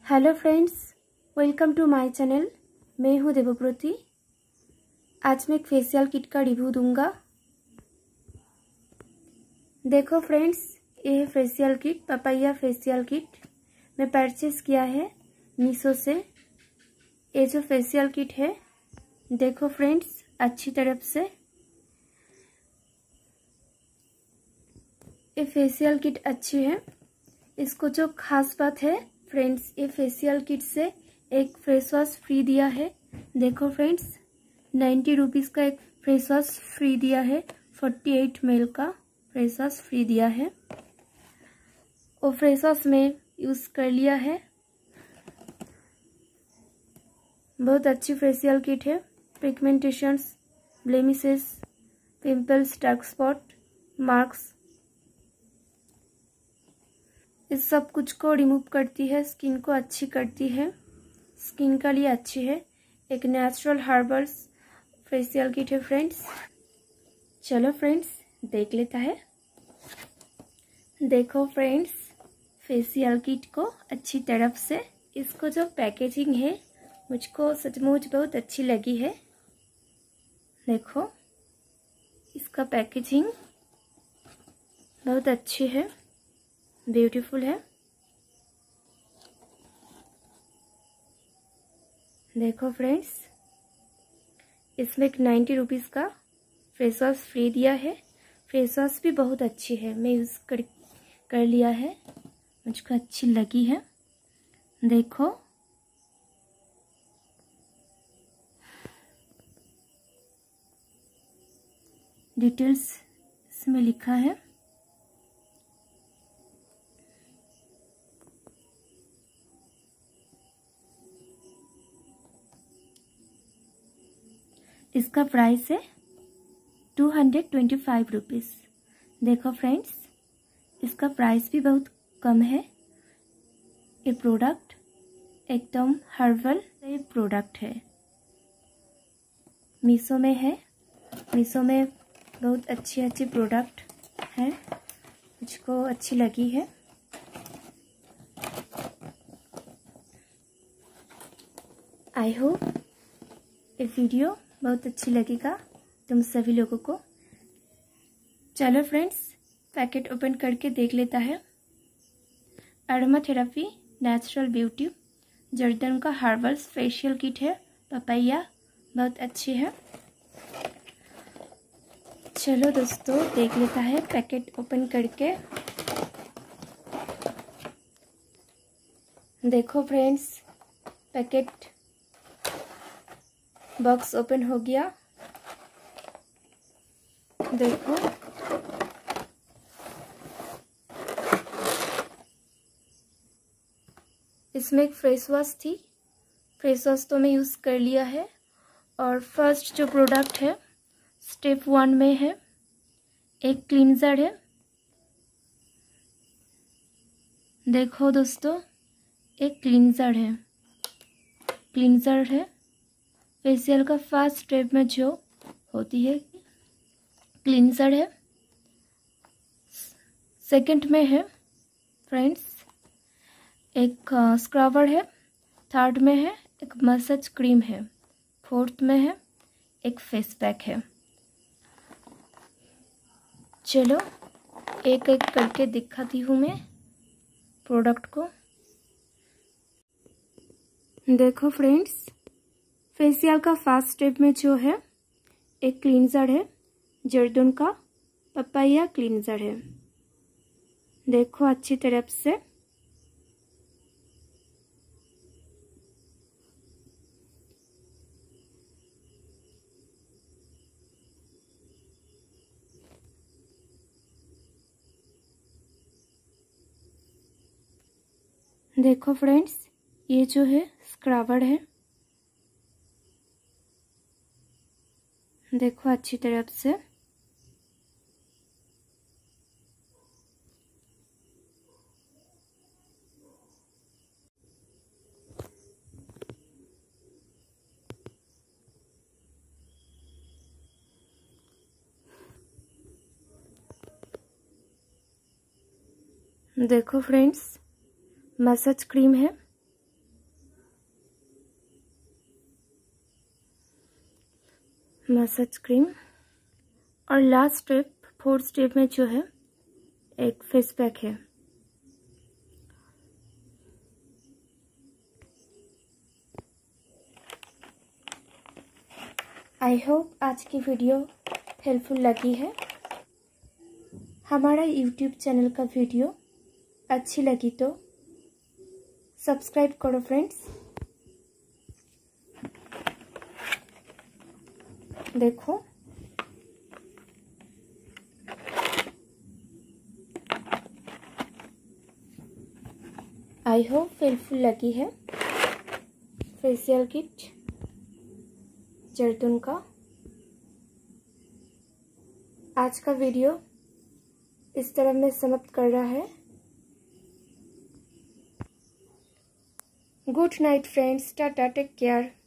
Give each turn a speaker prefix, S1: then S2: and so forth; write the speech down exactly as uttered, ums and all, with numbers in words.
S1: Hello friends, welcome to my channel. मैं हूं देवप्रति। आज मैं एक फेशियल किट का रिव्यू दूंगा। देखो फ्रेंड्स, ये है facial kit, papaya facial kit. मैं परचेस किया है मीशो से। ये जो फेशियल किट है, देखो फ्रेंड्स अच्छी तरफ से। ये फेशियल किट अच्छी है। इसको जो खास बात है फ्रेंड्स, ये फेशियल किट से एक फेस वॉश फ्री दिया है। देखो फ्रेंड्स, नाइन्टी रुपीज़ का एक फेस वॉश फ्री दिया है। फोर्टी एट एम एल का फेस वॉश फ्री दिया है। वो फेस वॉश में यूज़ कर लिया है। बहुत अच्छी फेशियल किट है। Pigmentations, blemishes, pimples, dark spot, marks, इस सब कुछ को रिमूव करती है। स्किन को अच्छी करती है, स्किन के लिए अच्छी है। एक नेचुरल हर्बल्स फेशियल किट है फ्रेंड्स। चलो फ्रेंड्स देख लेता है। देखो फ्रेंड्स, फेशियल किट को अच्छी तरफ से। इसको जो पैकेजिंग है मुझको सचमुच बहुत अच्छी लगी है। देखो इसका पैकेजिंग बहुत अच्छी है, ब्यूटीफुल है। देखो फ्रेंड्स, इसमें एक नाइन्टी रुपीज़ का फेस वॉश फ्री दिया है। फेस वॉश भी बहुत अच्छी है, मैं यूज़ कर कर लिया है, मुझको अच्छी लगी है। देखो डिटेल्स इसमें लिखा है। इसका प्राइस है two hundred twenty five rupees. देखो फ्रेंड्स, इसका प्राइस भी बहुत कम है। ये प्रोडक्ट एकदम हर्बल ये प्रोडक्ट है। मीशो में है। मीशो में बहुत अच्छी अच्छी प्रोडक्ट है, मुझको अच्छी लगी है। आई होप ये वीडियो बहुत अच्छी लगेगा तुम सभी लोगों को। चलो फ्रेंड्स, पैकेट ओपन करके देख लेता है। अरोमा थेरेपी नेचुरल ब्यूटी जर्दन का हर्बल्स फेशियल किट है। पपाया बहुत अच्छी है। चलो दोस्तों देख लेता है पैकेट ओपन करके। देखो फ्रेंड्स, पैकेट बॉक्स ओपन हो गया। देखो इसमें एक फेस वॉश थी। फेस वॉश तो मैं यूज़ कर लिया है। और फर्स्ट जो प्रोडक्ट है स्टेप वन में है, एक क्लींजर है। देखो दोस्तों, एक क्लींजर है। क्लींजर है फेशियल का फर्स्ट स्टेप में जो होती है, क्लींजर है। सेकंड में है फ्रेंड्स एक स्क्रबर है। थर्ड में है एक मसाज क्रीम है। फोर्थ में है एक फेस पैक है। चलो एक एक करके दिखाती हूँ मैं प्रोडक्ट को। देखो फ्रेंड्स, फेशियल का फर्स्ट स्टेप में जो है एक क्लींजर है, जर्दन का पपाया क्लींजर है। देखो अच्छी तरफ से। देखो फ्रेंड्स, ये जो है स्क्रबर है। देखो अच्छी तरफ से। देखो फ्रेंड्स, मसाज क्रीम है। Massage cream. और लास्ट स्टेप, फोर्थ स्टेप में जो है एक फेस पैक है। आई होप आज की वीडियो हेल्पफुल लगी है। हमारा यूट्यूब चैनल का वीडियो अच्छी लगी तो सब्सक्राइब करो फ्रेंड्स। देखो आई होप हेल्पफुल लगी है फेशियल किट जर्दन का। आज का वीडियो इस तरह में समाप्त कर रहा है। Good night friends, tata, take care.